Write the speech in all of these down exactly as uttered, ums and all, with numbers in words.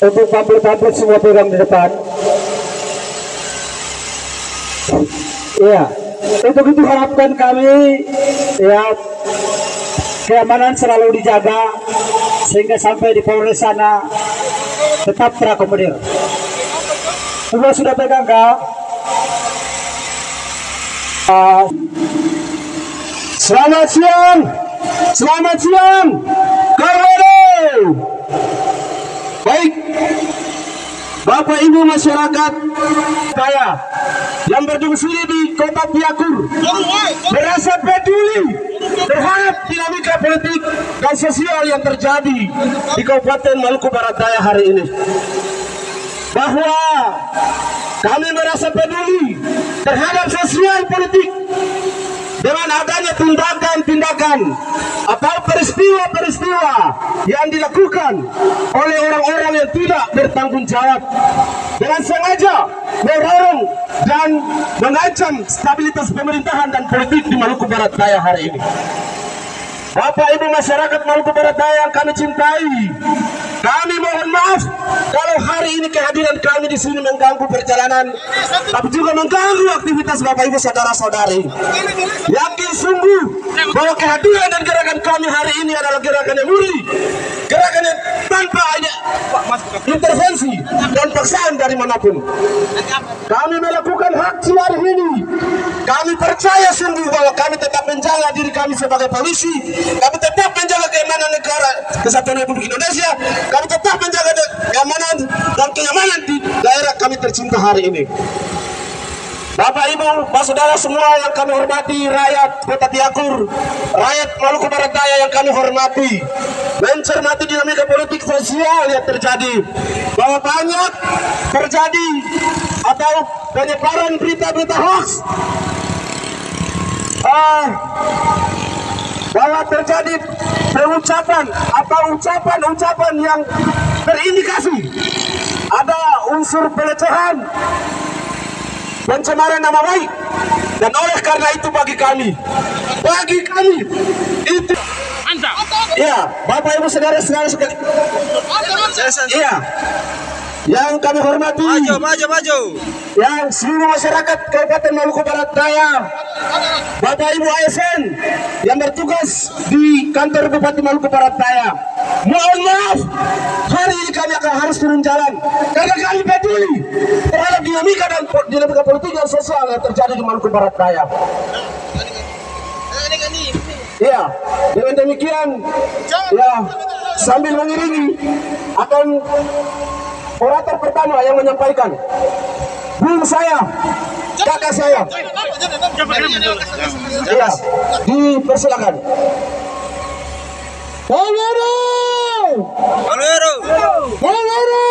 Untuk pamflet-pamflet semua pegang di depan. Iya, untuk itu harapkan kami ya keamanan selalu dijaga sehingga sampai di Polres sana tetap terakomodir. Semua sudah pegang kak? Uh, selamat siang, selamat siang, Karwado. Baik, Bapak Ibu masyarakat saya yang berdomisili di Kota Piakur merasa peduli terhadap dinamika politik dan sosial yang terjadi di Kabupaten Maluku Barat Daya hari ini, bahwa kami merasa peduli terhadap sosial politik dengan adanya tindakan-tindakan atau peristiwa-peristiwa yang dilakukan oleh orang-orang yang tidak bertanggung jawab dengan sengaja mendorong dan mengancam stabilitas pemerintahan dan politik di Maluku Barat Daya hari ini. Bapak Ibu masyarakat Maluku Barat Daya yang kami cintai, kami mohon maaf kalau hari ini kehadiran kami di sini mengganggu perjalanan, tapi juga mengganggu aktivitas Bapak Ibu saudara-saudari. Yakin sungguh bahwa kehadiran dan gerakan kami hari ini adalah gerakan yang murni, gerakan yang tanpa intervensi dan paksaan dari manapun. Kami melakukan hak hari ini. Kami percaya sungguh bahwa kami tetap menjaga diri kami sebagai polisi. Kami tetap menjaga keamanan negara Kesatuan Republik Indonesia. Kami tetap menjaga keamanan dan kenyamanan di daerah kami tercinta hari ini. Bapak Ibu, Bapak Saudara semua yang kami hormati, rakyat Kota Piakur, rakyat Maluku Barat Daya yang kami hormati, mencermati dinamika politik sosial yang terjadi, bahwa banyak terjadi atau penyebaran berita-berita hoax, uh, bahwa terjadi pengucapan atau ucapan-ucapan yang terindikasi ada unsur pelecehan, pencemaran nama baik, dan oleh karena itu bagi kami, bagi kami itu, iya, Bapak Ibu saudara-saudara sekali, iya, yang kami hormati, maju, maju, maju, yang seluruh masyarakat Kabupaten Maluku Barat Daya, Bapak Ibu A S N yang bertugas di kantor Bupati Maluku Barat Daya, mohon maaf, hari ini kami akan harus turun jalan karena kami peduli terhadap dinamika dan dinamika politik dan sosial yang terjadi di Maluku Barat Daya. Ya, dengan demikian, ya, sambil mengiringi akan orator pertama yang menyampaikan, bung saya, kakak saya, ya, dipersilakan. Halo, halo, halo,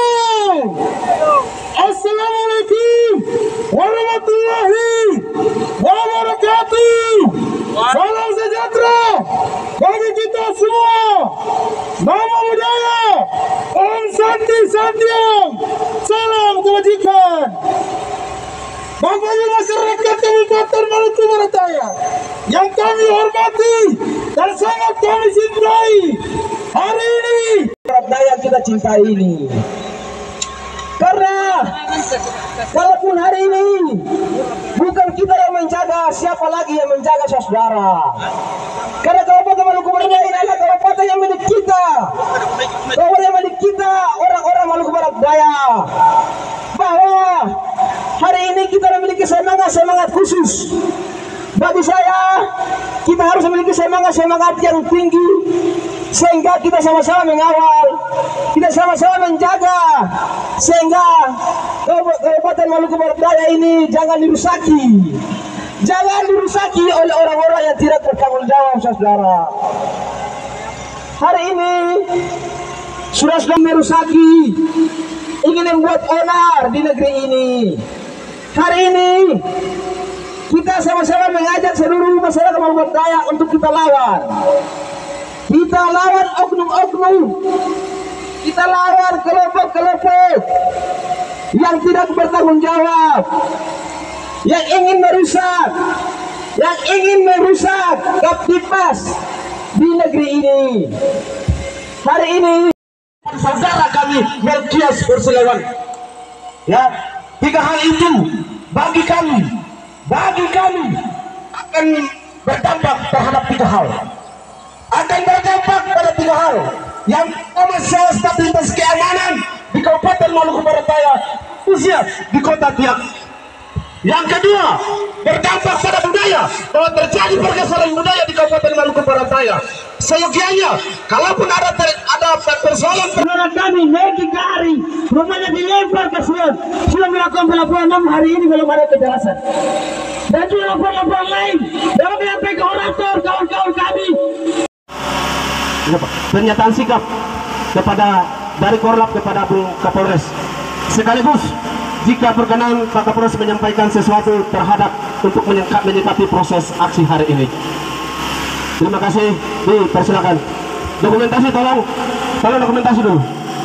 assalamualaikum warahmatullahi wabarakatuh. Salam sejahtera bagi kita semua. Namo Buddhaya, Om Santi Santiam, salam kebajikan. Bapak Ibu masyarakat Kabupaten Maluku Barat Daya yang kami hormati dan sangat kami cintai, hari ini Barat Daya kita cintai ini, karena walaupun hari ini bukan kita yang menjaga, siapa lagi yang menjaga saudara? Karena Kabupaten Maluku Barat Daya adalah kabupaten yang milik kita, kabupaten yang milik kita orang-orang Maluku Barat Daya. Bahwa hari ini kita memiliki semangat-semangat khusus. Bagi saya, kita harus memiliki semangat-semangat yang tinggi sehingga kita sama-sama mengawal, kita sama-sama menjaga sehingga Kabupaten Maluku Barat Daya ini jangan dirusaki, jangan dirusaki oleh orang-orang yang tidak bertanggung jawab, saudara. Hari ini sudah sudah merusaki, ingin membuat onar di negeri ini. Hari ini kita sama-sama mengajak seluruh masyarakat Maluku Barat Daya untuk kita lawan. Kita lawan oknum-oknum, kita lawan kelompok-kelompok yang tidak bertanggung jawab, yang ingin merusak, yang ingin merusak Kaptipas di negeri ini. Hari ini saudara kami Melkias Bersilawan. Ya, tiga hal itu bagi kami, bagi kami akan berdampak terhadap tiga hal. Akan berdampak pada tiga hal. Yang pertama, soal stabilitas keamanan di Kabupaten Maluku Barat Daya, khususnya di Kota Biak. Yang kedua, berdampak pada budaya, bahwa terjadi pergeseran budaya di Kabupaten Maluku Barat Daya. Seyogianya, kalaupun ada ter, ada persoalan saudara kami Meki Kari, rumahnya dilempar ke sungai, sudah melakukan pelaporan enam hari ini belum ada kejelasan. Dan juga laporan-laporan lain dalam menyampaikan orator kawan-kawan kami. Pernyataan sikap kepada dari Korlap kepada Bung Kapolres, sekaligus jika berkenan Pak Kapolres menyampaikan sesuatu terhadap untuk menyikapi proses aksi hari ini. Terima kasih, dipersilakan. Dokumentasi tolong, tolong dokumentasi dulu.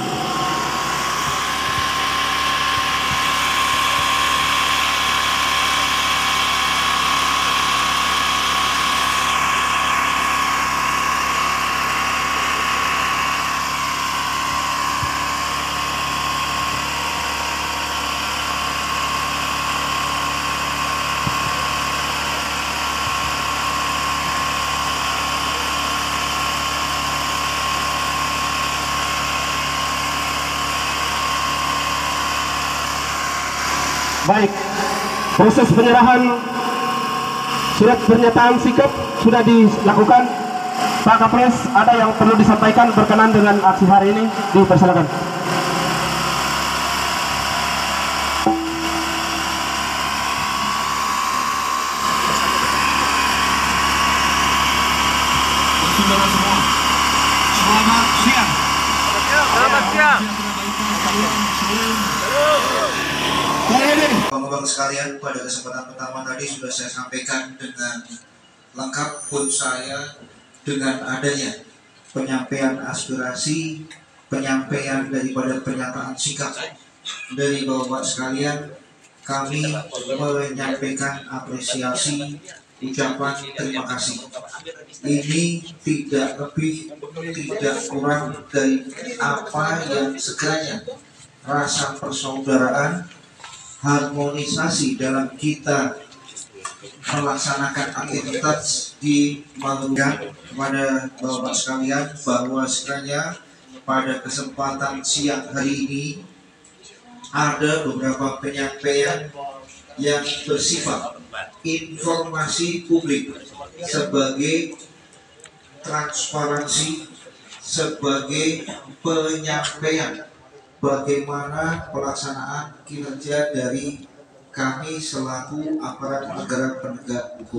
Baik, proses penyerahan surat pernyataan sikap sudah dilakukan. Pak Kapolres, ada yang perlu disampaikan berkenan dengan aksi hari ini? Dipersilakan. Saudara semua, selamat siang. Selamat siang. Bapak-bapak sekalian, pada kesempatan pertama tadi sudah saya sampaikan dengan lengkap pun saya dengan adanya penyampaian aspirasi, penyampaian daripada pernyataan sikap dari bapak-bapak sekalian. Kami menyampaikan apresiasi, ucapan terima kasih. Ini tidak lebih, tidak kurang dari apa yang sekiranya rasa persaudaraan, harmonisasi dalam kita melaksanakan aktivitas di Maluku. Kepada bapak sekalian, bahwa sekiranya pada kesempatan siang hari ini ada beberapa penyampaian yang bersifat informasi publik sebagai transparansi, sebagai penyampaian bagaimana pelaksanaan kinerja dari kami selaku aparat negara penegak hukum.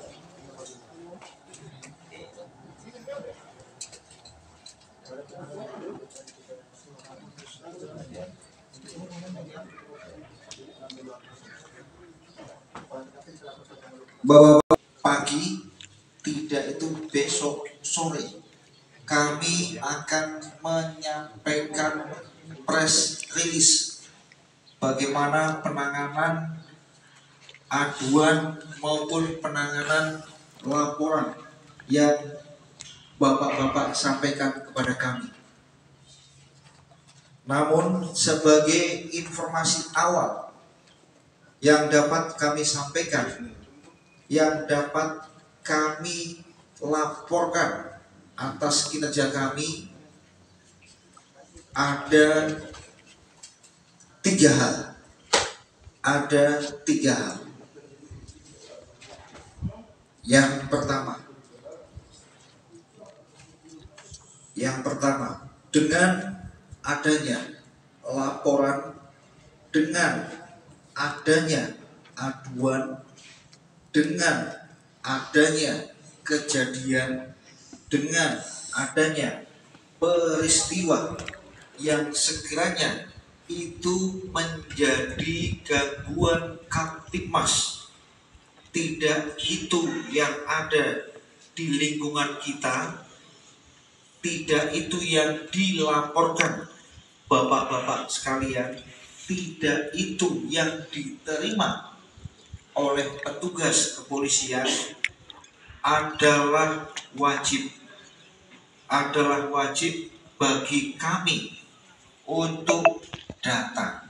Bahwa pagi tidak itu besok sore kami akan menyampaikan press release bagaimana penanganan aduan maupun penanganan laporan yang bapak-bapak sampaikan kepada kami. Namun sebagai informasi awal yang dapat kami sampaikan, yang dapat kami laporkan atas kinerja kami, ada tiga hal. Ada tiga hal. Yang pertama, yang pertama, dengan adanya laporan, dengan adanya aduan, dengan adanya kejadian, dengan adanya peristiwa yang sekiranya itu menjadi gangguan Kamtibmas, tidak itu yang ada di lingkungan kita, tidak itu yang dilaporkan bapak-bapak sekalian, tidak itu yang diterima oleh petugas kepolisian, adalah wajib adalah wajib bagi kami untuk datang.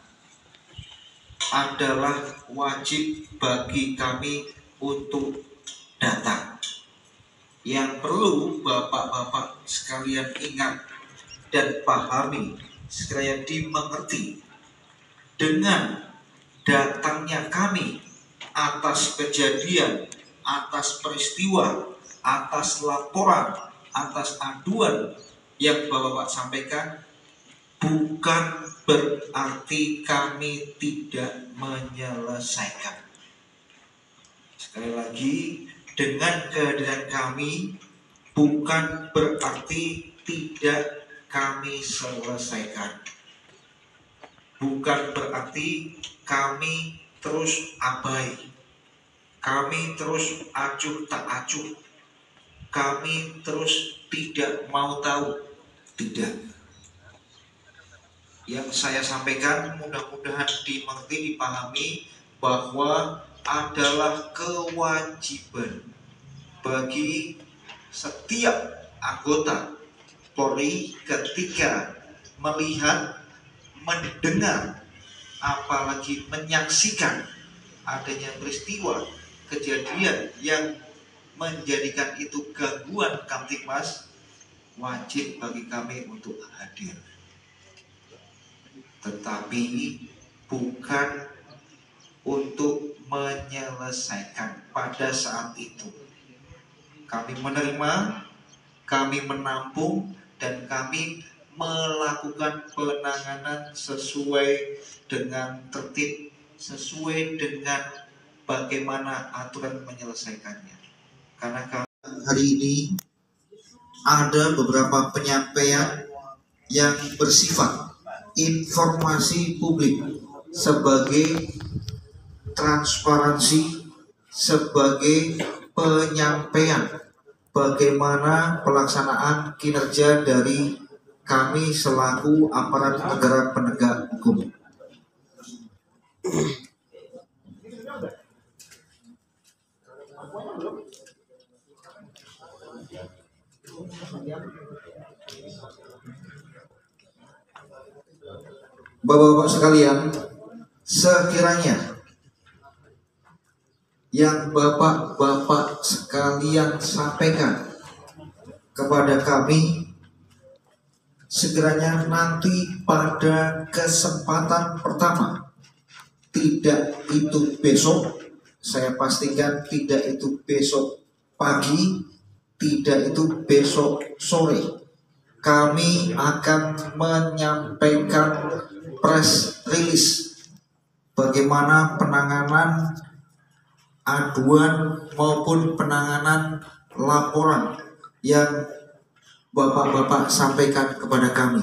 Adalah wajib bagi kami untuk datang. Yang perlu bapak-bapak sekalian ingat dan pahami, sekalian dimengerti, dengan datangnya kami atas kejadian, atas peristiwa, atas laporan, atas aduan yang bapak-bapak sampaikan, bukan berarti kami tidak menyelesaikan. Sekali lagi, dengan kehadiran kami bukan berarti tidak kami selesaikan. Bukan berarti kami terus abai, kami terus acuh tak acuh, kami terus tidak mau tahu. Tidak. Yang saya sampaikan mudah-mudahan dimengerti, dipahami bahwa adalah kewajiban bagi setiap anggota Polri ketika melihat, mendengar, apalagi menyaksikan adanya peristiwa kejadian yang menjadikan itu gangguan Kamtibmas, wajib bagi kami untuk hadir. Tetapi bukan untuk menyelesaikan pada saat itu. Kami menerima, kami menampung, dan kami melakukan penanganan sesuai dengan tertib, sesuai dengan bagaimana aturan menyelesaikannya. Karena hari ini ada beberapa penyampaian yang bersifat informasi publik sebagai transparansi, sebagai penyampaian bagaimana pelaksanaan kinerja dari kami selaku aparat negara penegak hukum. Bapak-bapak sekalian, sekiranya yang bapak-bapak sekalian sampaikan kepada kami, sekiranya nanti pada kesempatan pertama, tidak itu besok, saya pastikan tidak itu besok pagi, tidak itu besok sore, kami akan menyampaikan press release bagaimana penanganan aduan maupun penanganan laporan yang bapak-bapak sampaikan kepada kami.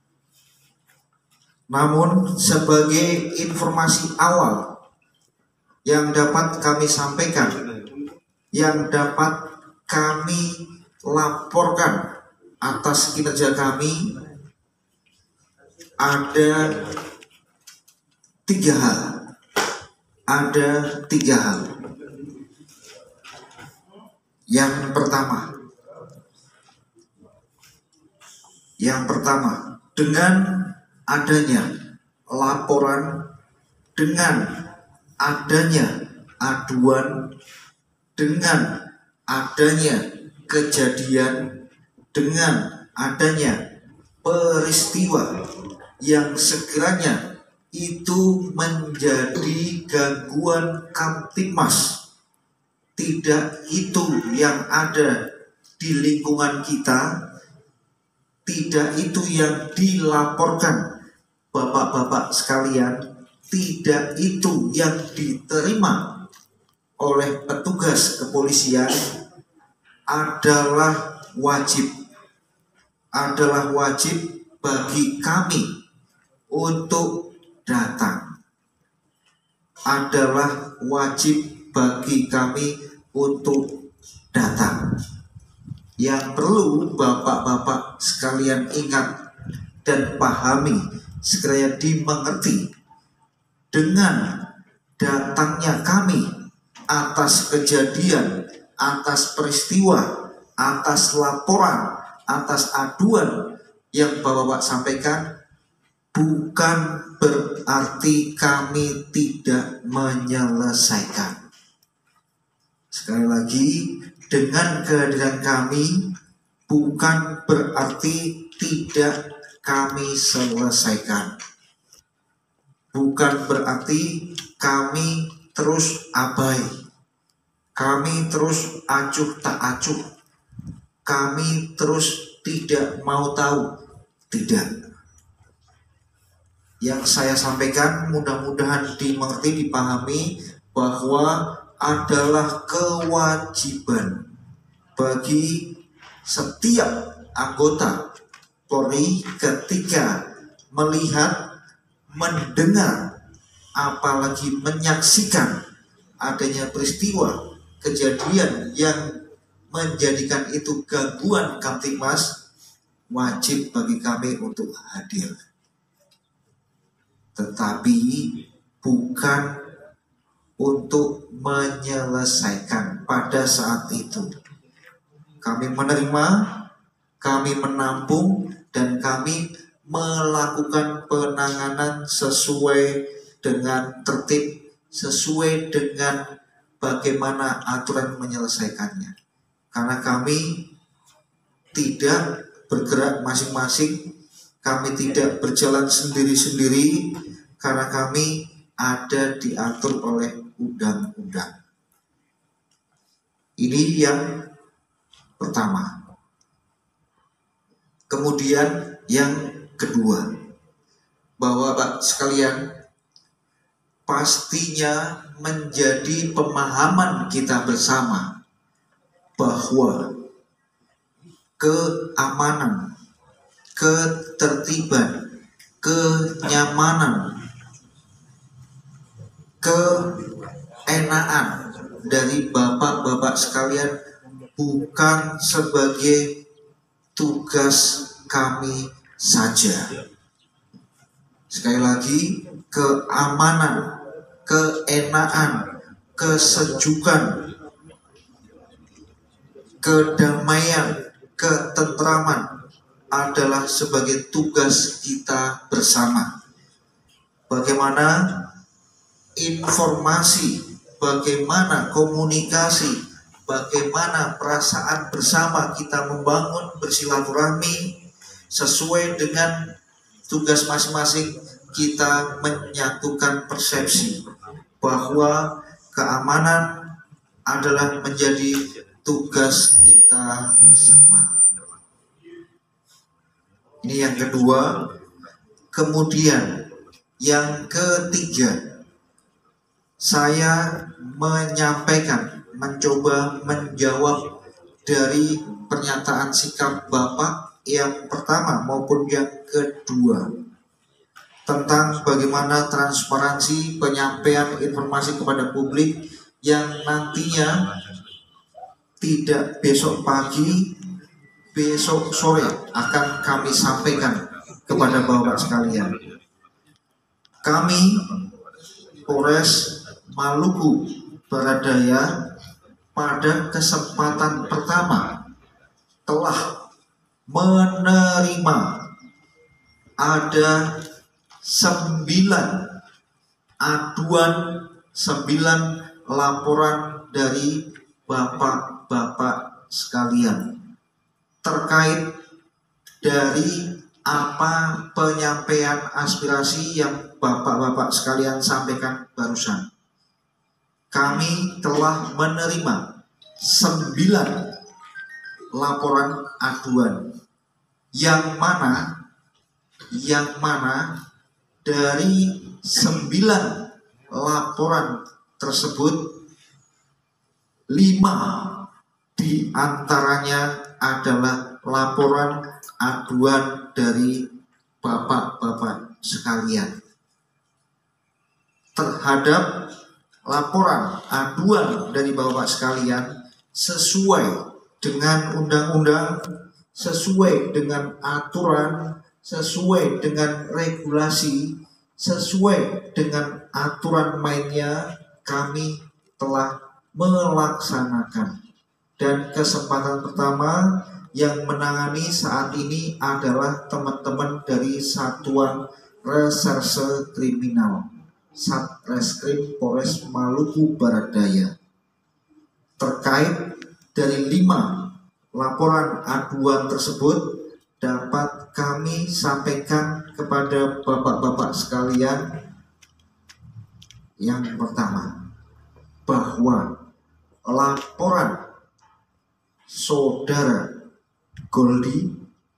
Namun sebagai informasi awal yang dapat kami sampaikan, yang dapat kami laporkan atas kinerja kami, ada tiga hal. Ada tiga hal. Yang pertama, yang pertama, dengan adanya laporan, dengan adanya aduan, dengan adanya kejadian, dengan adanya peristiwa yang sekiranya itu menjadi gangguan Kamtibmas, tidak itu yang ada di lingkungan kita, tidak itu yang dilaporkan bapak-bapak sekalian, tidak itu yang diterima oleh petugas kepolisian, adalah wajib, adalah wajib bagi kami untuk datang, adalah wajib bagi kami untuk datang. Yang perlu bapak-bapak sekalian ingat dan pahami, sekalian dimengerti, dengan datangnya kami atas kejadian, atas peristiwa, atas laporan, atas aduan yang bapak-bapak sampaikan, bukan berarti kami tidak menyelesaikan. Sekali lagi, dengan kehadiran kami bukan berarti tidak kami selesaikan. Bukan berarti kami terus abai, kami terus acuh tak acuh, kami terus tidak mau tahu. Tidak. Yang saya sampaikan mudah-mudahan dimengerti, dipahami bahwa adalah kewajiban bagi setiap anggota Polri ketika melihat, mendengar, apalagi menyaksikan adanya peristiwa kejadian yang menjadikan itu gangguan Kamtibmas, wajib bagi kami untuk hadir. Tetapi bukan untuk menyelesaikan pada saat itu. Kami menerima, kami menampung, dan kami melakukan penanganan sesuai dengan tertib, sesuai dengan bagaimana aturan menyelesaikannya. Karena kami tidak bergerak masing-masing, kami tidak berjalan sendiri-sendiri, karena kami ada diatur oleh undang-undang. Ini yang pertama. Kemudian yang kedua, bahwa Bapak sekalian, pastinya menjadi pemahaman kita bersama bahwa keamanan, ketertiban, kenyamanan, keenaan dari bapak-bapak sekalian bukan sebagai tugas kami saja. Sekali lagi, keamanan, keenaan, kesejukan, kedamaian, ketentraman adalah sebagai tugas kita bersama. Bagaimana informasi, bagaimana komunikasi, bagaimana perasaan bersama kita membangun bersilaturahmi sesuai dengan tugas masing-masing, kita menyatukan persepsi bahwa keamanan adalah menjadi tugas kita bersama. Ini yang kedua. Kemudian yang ketiga, saya menyampaikan, mencoba menjawab dari pernyataan sikap Bapak yang pertama maupun yang kedua tentang bagaimana transparansi penyampaian informasi kepada publik yang nantinya tidak besok pagi, besok sore akan kami sampaikan kepada Bapak sekalian. Kami Polres Maluku Barat Daya pada kesempatan pertama telah menerima ada sembilan aduan, sembilan laporan dari bapak-bapak sekalian terkait dari apa penyampaian aspirasi yang bapak-bapak sekalian sampaikan barusan. Kami telah menerima sembilan laporan aduan yang mana yang mana dari sembilan laporan tersebut lima di antaranya adalah laporan aduan dari bapak-bapak sekalian. Terhadap laporan aduan dari bapak sekalian sesuai dengan undang-undang, sesuai dengan aturan, sesuai dengan regulasi, sesuai dengan aturan mainnya, kami telah melaksanakan. Dan kesempatan pertama yang menangani saat ini adalah teman-teman dari Satuan Reserse Kriminal Satreskrim Polres Maluku Barat Daya terkait dari lima laporan aduan tersebut dapat kami sampaikan kepada bapak-bapak sekalian. Yang pertama, bahwa laporan saudara Goldi,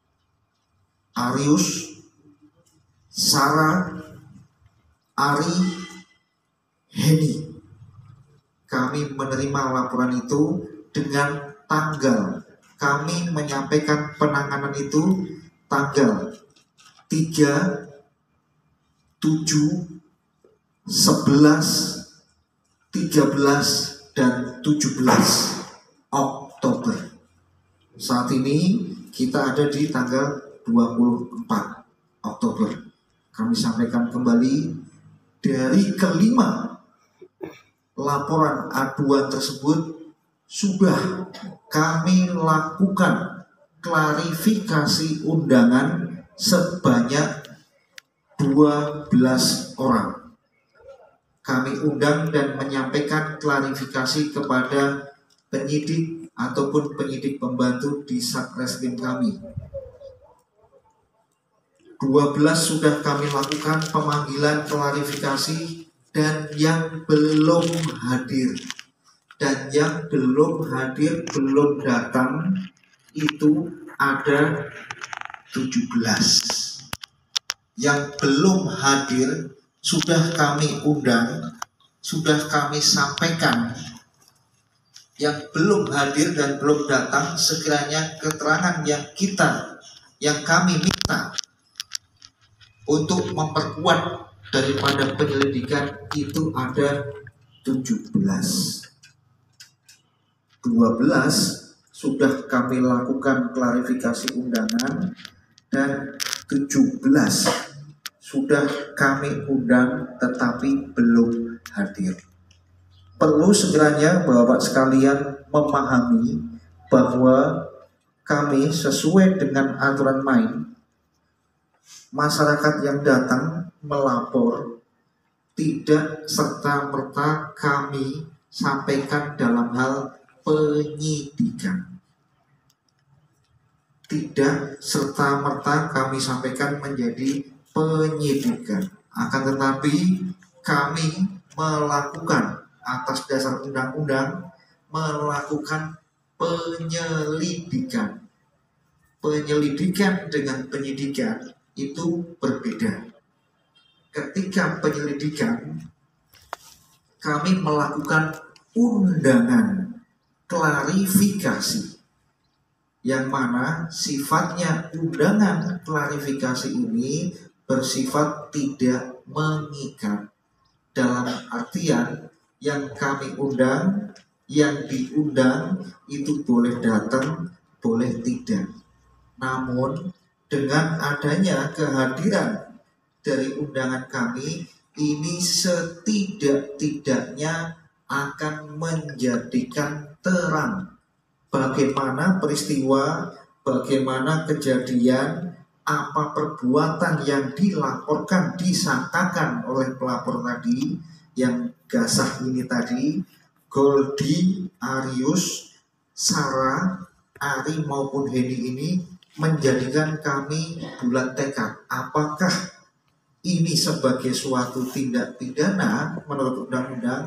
Arius, Sarah, Ari, Heni, kami menerima laporan itu dengan tanggal, kami menyampaikan penanganan itu tanggal tiga, tujuh, sebelas, tiga belas, dan tujuh belas Oktober. Saat ini kita ada di tanggal dua puluh empat Oktober. Kami sampaikan kembali, dari kelima laporan aduan tersebut sudah kami lakukan klarifikasi undangan sebanyak dua belas orang. Kami undang dan menyampaikan klarifikasi kepada penyidik ataupun penyidik pembantu di Satreskrim kami. dua belas sudah kami lakukan pemanggilan klarifikasi, dan yang belum hadir dan yang belum hadir belum datang itu ada tujuh belas. Yang belum hadir sudah kami undang, sudah kami sampaikan. Yang belum hadir dan belum datang, sekiranya keterangan yang kita, yang kami minta untuk memperkuat daripada penyelidikan itu ada tujuh belas. dua belas sudah kami lakukan klarifikasi undangan, dan tujuh belas sudah kami undang tetapi belum hadir. Perlu segera Bapak sekalian memahami bahwa kami sesuai dengan aturan main, masyarakat yang datang melapor tidak serta-merta kami sampaikan dalam hal penyidikan. Tidak serta-merta kami sampaikan menjadi penyidikan. Akan tetapi kami melakukan atas dasar undang-undang melakukan penyelidikan. Penyelidikan dengan penyidikan itu berbeda. Ketika penyelidikan, kami melakukan undangan klarifikasi, yang mana sifatnya undangan klarifikasi ini bersifat tidak mengikat, dalam artian yang kami undang, yang diundang itu boleh datang, boleh tidak. Namun dengan adanya kehadiran dari undangan kami, ini setidak-tidaknya akan menjadikan terang bagaimana peristiwa, bagaimana kejadian, apa perbuatan yang dilaporkan, disangkakan oleh pelapor tadi, yang gasah ini tadi, Goldi, Arius, Sarah, Ari maupun Heni ini menjadikan kami bulat tekad. Apakah ini sebagai suatu tindak pidana menurut undang-undang